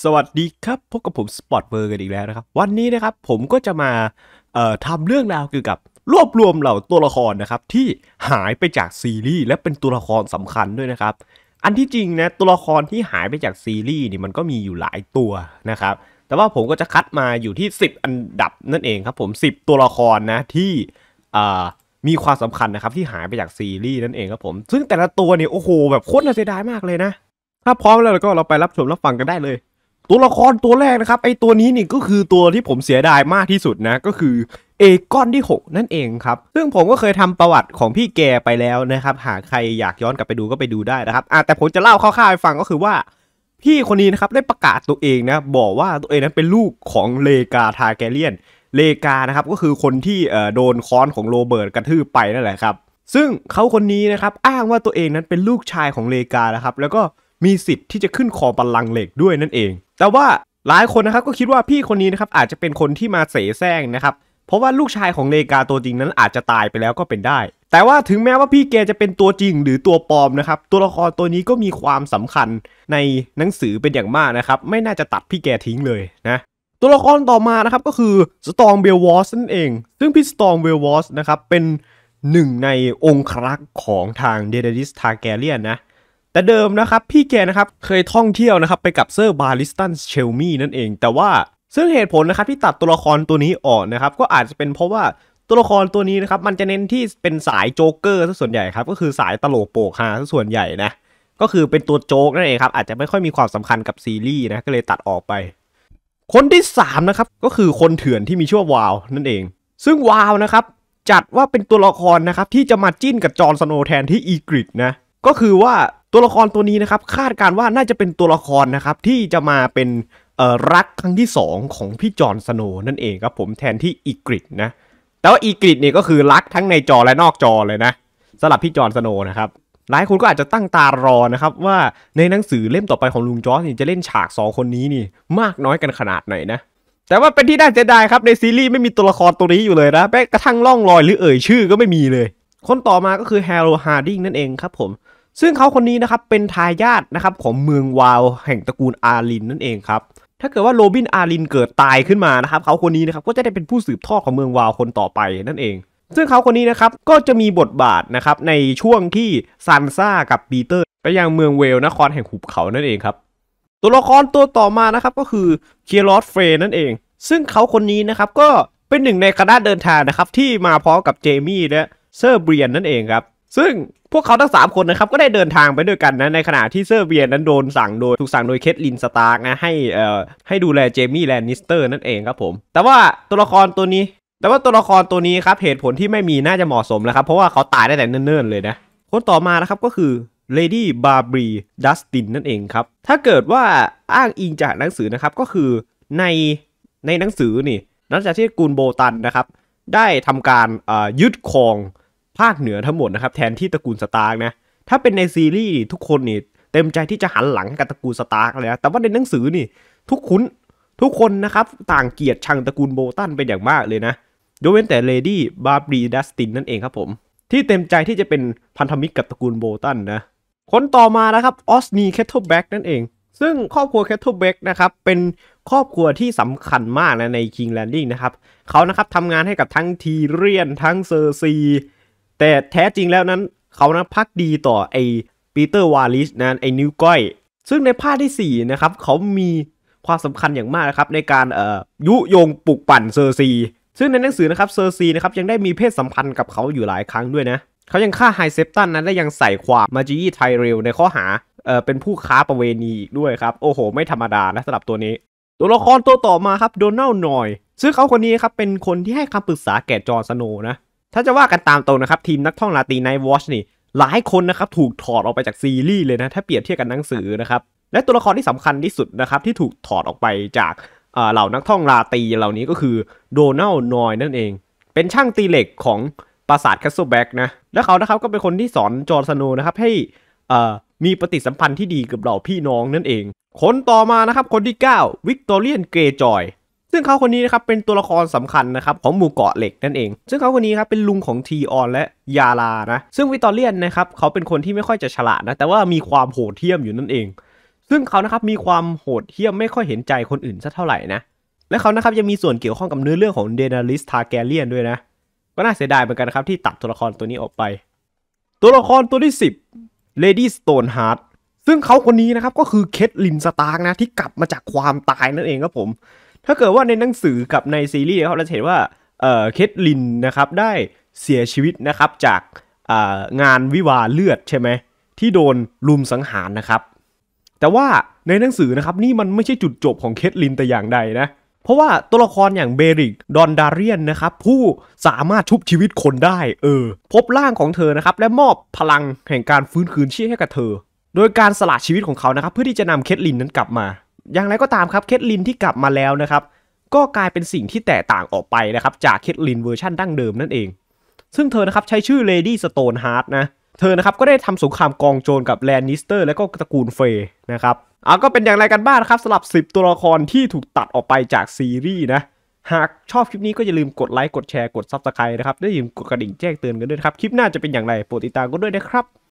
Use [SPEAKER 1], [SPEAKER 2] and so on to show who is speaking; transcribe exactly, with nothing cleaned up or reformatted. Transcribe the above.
[SPEAKER 1] สวัสดีครับพบกับผมสปอร์ตเวอร์กันอีกแล้วนะครับวันนี้นะครับผมก็จะมาเอ่อทำเรื่องราวเกี่ยวกับรวบรวมเหล่าตัวละครนะครับที่หายไปจากซีรีส์และเป็นตัวละครสำคัญด้วยนะครับอันที่จริงนะตัวละครที่หายไปจากซีรีส์นี่มันก็มีอยู่หลายตัวนะครับแต่ว่าผมก็จะคัดมาอยู่ที่สิบอันดับนั่นเองครับผมสิบตัวละครนะที่อ่ามีความสำคัญนะครับที่หายไปจากซีรีส์นั่นเองครับผมซึ่งแต่ละตัวเนี่ยโอ้โหแบบโคตรน่าเสียดายมากเลยนะถ้าพร้อมแล้วก็เราไปรับชมรับฟังกันได้เลยตัวละครตัวแรกนะครับไอตัวนี้นี่ก็คือตัวที่ผมเสียดายมากที่สุดนะก็คือเอกอนที่หกนั่นเองครับซึ่งผมก็เคยทำประวัติของพี่แกไปแล้วนะครับหากใครอยากย้อนกลับไปดูก็ไปดูได้นะครับอ่ะแต่ผมจะเล่าคร่าวๆให้ฟังก็คือว่าพี่คนนี้นะครับได้ประกาศตัวเองนะบอกว่าตัวเองนั้นเป็นลูกของเลกาทาร์แกเรียนเลกานะครับก็คือคนที่เอ่อโดนค้อนของโรเบิร์ตกระทืบไปนั่นแหละครับซึ่งเขาคนนี้นะครับอ้างว่าตัวเองนั้นเป็นลูกชายของเลกานะครับแล้วก็มีสิทธิ์ที่จะขึ้นครองบัลลังก์เหล็กด้วยนั่นเองแต่ว่าหลายคนนะครับก็คิดว่าพี่คนนี้นะครับอาจจะเป็นคนที่มาเสแสร้งนะครับเพราะว่าลูกชายของเลกาตัวจริงนั้นอาจจะตายไปแล้วก็เป็นได้แต่ว่าถึงแม้ว่าพี่แกจะเป็นตัวจริงหรือตัวปลอมนะครับตัวละครตัวนี้ก็มีความสำคัญในหนังสือเป็นอย่างมากนะครับไม่น่าจะตัดพี่แกทิ้งเลยนะตัวละครต่อมานะครับก็คือสตองเบลวอสนั่นเองซึ่งพี่สตองเบลวอสนะครับเป็นหนึ่งในองค์รักษ์ของทางเดเนริสทาร์แกเรียนนะแต่เดิมนะครับพี่แกนะครับเคยท่องเที่ยวนะครับไปกับเซอร์บาริสตันเชลมี่นั่นเองแต่ว่าซึ่งเหตุผลนะครับที่ตัดตัวละครตัวนี้ออกนะครับก็อาจจะเป็นเพราะว่าตัวละครตัวนี้นะครับมันจะเน้นที่เป็นสายโจ๊กเกอร์ซะส่วนใหญ่ครับก็คือสายตลกโปกฮาซะส่วนใหญ่นะก็คือเป็นตัวโจ๊กนั่นเองครับอาจจะไม่ค่อยมีความสำคัญกับซีรีส์นะก็เลยตัดออกไปคนที่สามนะครับก็คือคนเถื่อนที่มีชื่อวาวนั่นเองซึ่งวาวนะครับจัดว่าเป็นตัวละครนะครับที่จะมาจิ้นกับจอห์นสโนว์แทนที่อีกริดนะก็คือว่าตัวละครตัวนี้นะครับคาดการว่าน่าจะเป็นตัวละครนะครับที่จะมาเป็นเอ่อรักครั้งที่สองของพี่จอห์นสโนว์นั่นเองครับผมแทนที่อีกริดนะแต่ว่าอีกริดเนี่ยก็คือรักทั้งในจอและนอกจอเลยนะสำหรับพี่จอห์นสโนว์นะครับหลายคนก็อาจจะตั้งตารอนะครับว่าในหนังสือเล่มต่อไปของลุงจอร์จนี่จะเล่นฉากสองคนนี้นี่มากน้อยกันขนาดไหนนะแต่ว่าเป็นที่น่าเสียดายครับในซีรีส์ไม่มีตัวละครตัวนี้อยู่เลยนะแม้กระทั่งล่องรอยหรือเอ่ยชื่อก็ไม่มีเลยคนต่อมาก็คือแฮร์โรฮาร์ดิงนั่นเองครับผมซึ่งเขาคนนี้นะครับเป็นทายาทนะครับของเมืองวาวแห่งตระกูลอารินนั่นเองครับถ้าเกิดว่าโรบินอารินเกิดตายขึ้นมานะครับเขาคนนี้นะครับก็จะได้เป็นผู้สืบทอดของเมืองวาวคนต่อไปนั่นเองซึ่งเขาคนนี้นะครับก็จะมีบทบาทนะครับในช่วงที่ซันซ่ากับปีเตอร์ไปยังเมืองเวลนครแห่งหุบเขานั่นเองครับตัวละครตัวต่อมานะครับก็คือเคียรอสเฟรนั่นเองซึ่งเขาคนนี้นะครับก็เป็นหนึ่งในคณะเดินทางนะครับที่มาพร้อมกับเจมี่และเซอร์เบียนนั่นเองครับซึ่งพวกเขาทั้งสามคนนะครับก็ได้เดินทางไปด้วยกันนะในขณะที่เซอร์เบียนนั้นโดนสั่งโดยถูกสั่งโดยเคทลินสตาร์กนะให้เอ่อให้ดูแลเจมี่แลนนิสเตอร์นั่นเองครับผมแต่ว่าตัวละครตัวนี้แต่ว่าตัวละครตัวนี้ครับเหตุผลที่ไม่มีน่าจะเหมาะสมแล้วครับเพราะว่าเขาตายได้แต่เนิ่นๆเลยนะคนต่อมานะครับก็คือเลดี้บาร์บรีดัสตินนั่นเองครับถ้าเกิดว่าอ้างอิงจากหนังสือนะครับก็คือในในหนังสือนี่หลังจากที่กูนโบตันนะครับได้ทำการยึดครองภาคเหนือทั้งหมดนะครับแทนที่ตระกูลสตาร์กนะถ้าเป็นในซีรีส์ทุกคนนี่เต็มใจที่จะหันหลังกับตระกูลสตาร์กเลยนะแต่ว่าในหนังสือนี่ทุกคนทุกคนนะครับต่างเกลียดชังตระกูลโบตันเป็นอย่างมากเลยนะยกเว้นแต่เลดี้บาร์บรีดัสตินนั่นเองครับผมที่เต็มใจที่จะเป็นพันธมิตรกับตระกูลโบตันนะคนต่อมานะครับออสนีแคทเทิลแบ็กนั่นเองซึ่งครอบครัวแคทเทิลแบ็กนะครับเป็นครอบครัวที่สำคัญมากนะใน King Landing นะครับเขานะครับทำงานให้กับทั้งทีเรียนทั้งเซอร์ซีแต่แท้จริงแล้วนั้นเขานะพักดีต่อไอปีเตอร์วาลิสนะไอนิ้วก้อยซึ่งในภาคที่สี่นะครับเขามีความสำคัญอย่างมากนะครับในการเอ่อยุยงปลุกปั่นเซอร์ซีซึ่งในหนังสือนะครับเซอร์ซีนะครับยังได้มีเพศสัมพันธ์กับเขาอยู่หลายครั้งด้วยนะเขายังฆ่าไฮเซปตันนั้นและยังใส่ความมาจิไทเรลในข้อหาเอ่อเป็นผู้ค้าประเวณีอีกด้วยครับโอ้โหไม่ธรรมดานะสำหรับตัวนี้ตัวละครตัวต่อมาครับโดนัลด์นอยซึ่งเขาคนนี้ครับเป็นคนที่ให้คำปรึกษาแก่จอห์นสโนว์นะถ้าจะว่ากันตามตรงนะครับทีมนักท่องราตรีไนท์วอชนี่หลายคนนะครับถูกถอดออกไปจากซีรีส์เลยนะถ้าเปรียบเทียบกับหนังสือนะครับและตัวละครที่สำคัญที่สุดนะครับที่ถูกถอดออกไปจากเหล่านักท่องราตรีเหล่านี้ก็คือโดนัลด์นอยนั่นเองเป็นช่างตีเหล็กของปราสาทแคสเซิลแบ็กนะและเขานะครับก็เป็นคนที่สอนจอห์นสโนว์นะครับให้มีปฏิสัมพันธ์ที่ดีกับเหล่าพี่น้องนั่นเองคนต่อมานะครับคนที่เก้าวิกตอเรียนเกรย์จอยซึ่งเขาคนนี้นะครับเป็นตัวละครสำคัญนะครับของหมู่เกาะเหล็กนั่นเองซึ่งเขาคนนี้ครับเป็นลุงของทีออนและยาลานะซึ่งวิกตอเรียนนะครับเขาเป็นคนที่ไม่ค่อยจะฉลาดนะแต่ว่ามีความโหดเหี้ยมอยู่นั่นเอง ซซึ่งเขานะครับมีความโหดเหี้ยมไม่ค่อยเห็นใจคนอื่นสักเท่าไหร่นะและเขานะครับยังมีส่วนเกี่ยวข้องกับเนื้อเรื่องของเดนาริสทาร์แกเรียนด้วยนะก็น่าเสียดายเหมือนกันนะครับที่ตัดตัวละครตัวนี้ออกไปตัวละครตัวที่สิบ Lady Stoneheart ซึ่งเขาคนนี้นะครับก็คือเคทลินสตาร์กนะที่กลับมาจากความตายนั่นเองครับผมถ้าเกิดว่าในหนังสือกับในซีรีส์เขาเราจะเห็นว่าเอ่อเคทลินนะครับได้เสียชีวิตนะครับจากอ่างานวิวาห์เลือดใช่ไหมที่โดนลุมสังหารนะครับแต่ว่าในหนังสือนะครับนี่มันไม่ใช่จุดจบของเคทลินแต่อย่างใดนะเพราะว่าตัวละครอย่างเบริกดอนดาเรียนนะครับผู้สามารถชุบชีวิตคนได้เออพบร่างของเธอนะครับและมอบพลังแห่งการฟื้นคืนชีพให้กับเธอโดยการสละชีวิตของเขานะครับเพื่อที่จะนำเคทลินนั้นกลับมาอย่างไรก็ตามครับเคทลินที่กลับมาแล้วนะครับก็กลายเป็นสิ่งที่แตกต่างออกไปนะครับจากเคทลินเวอร์ชันดั้งเดิมนั่นเองซึ่งเธอนะครับใช้ชื่อ Lady Stoneheart นะเธอนะครับก็ได้ทำสงครามกองโจรกับแลนนิสเตอร์และก็ตระกูลเฟย์นะครับอ่ะก็เป็นอย่างไรกันบ้างครับสำหรับสิบตัวละครที่ถูกตัดออกไปจากซีรีส์นะหากชอบคลิปนี้ก็อย่าลืมกดไลค์กดแชร์กด ซับสไครบ์ นะครับและอย่าลืมกดกระดิ่งแจ้งเตือนกันด้วยครับคลิปหน้าจะเป็นอย่างไรโปรดติดตามกันด้วยนะครับ